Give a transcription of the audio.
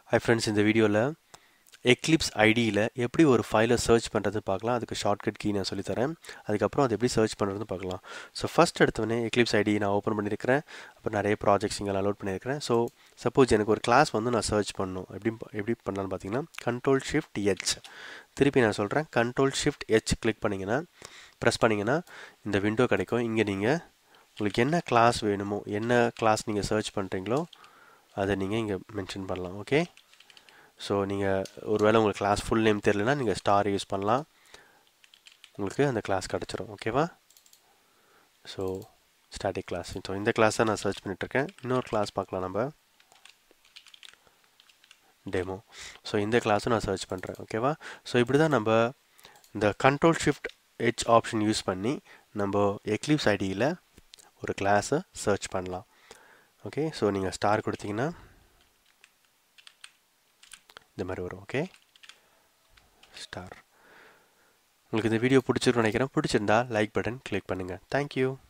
Hi friends, இந்த வீடியோவில் Eclipse ஐடியில் எப்படி ஒரு ஃபைலை சர்ச் பண்ணுறது பார்க்கலாம். அதுக்கு ஷார்ட்கட் கீ நான் சொல்லித்தரேன். அதுக்கப்புறம் அது எப்படி சர்ச் பண்ணுறது பார்க்கலாம். ஸோ ஃபஸ்ட் எடுத்தோடனே எக்லிப்ஸ் ஐடி நான் ஓப்பன் பண்ணியிருக்கிறேன். அப்புறம் நிறைய ப்ராஜெக்ட்ஸ் இங்கே அலோட் பண்ணியிருக்கிறேன். ஸோ சப்போஸ் எனக்கு ஒரு கிளாஸ் வந்து நான் சர்ச் பண்ணணும். எப்படி பண்ணலான்னு பார்த்தீங்கன்னா Ctrl+Shift+H. திருப்பி நான் சொல்கிறேன், Ctrl+Shift+H கிளிக் பண்ணிங்கன்னா ப்ரெஸ் பண்ணிங்கன்னா இந்த விண்டோ கிடைக்கும். இங்கே நீங்கள் உங்களுக்கு என்ன கிளாஸ் வேணுமோ, என்ன கிளாஸ் நீங்கள் சர்ச் பண்ணுறீங்களோ அதை நீங்கள் இங்கே மென்ஷன் பண்ணலாம். ஓகே, ஸோ நீங்கள் ஒருவேளை உங்களுக்கு கிளாஸ் ஃபுல் நேம் தெரியலனா நீங்கள் ஸ்டார் யூஸ் பண்ணலாம், உங்களுக்கு அந்த கிளாஸ் கிடச்சிரும். ஓகேவா? So static class. ஸோ இந்த கிளாஸ் தான் நான் சர்ச் பண்ணிகிட்ருக்கேன். இன்னொரு கிளாஸ் பார்க்கலாம் நம்ம, டெமோ. ஸோ இந்த கிளாஸும் நான் சர்ச் பண்ணுறேன். ஓகேவா? ஸோ இப்படி தான் நம்ம இந்த Ctrl+Shift+H ஆப்ஷன் யூஸ் பண்ணி நம்ம எக்லிப்ஸ் ஐடியில் ஒரு கிளாஸை சர்ச் பண்ணலாம். ஓகே, ஸோ நீங்கள் ஸ்டார் கொடுத்தீங்கன்னா இந்த மாதிரி வரும். Okay, star. உங்களுக்கு இந்த வீடியோ பிடிச்சிருக்குன்னு நினைக்கிறேன். பிடிச்சிருந்தா லைக் பட்டன் கிளிக் பண்ணுங்கள். தேங்க்யூ.